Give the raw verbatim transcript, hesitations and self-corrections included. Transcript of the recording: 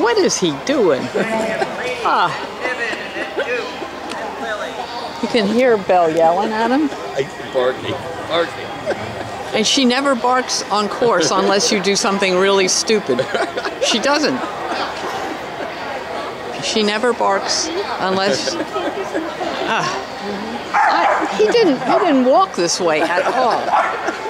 what is he doing? Ah. You can hear Belle yelling at him. Barking, barking. And she never barks on course unless you do something really stupid. She doesn't. She never barks unless... Uh, I, he didn't. He didn't walk this way at all.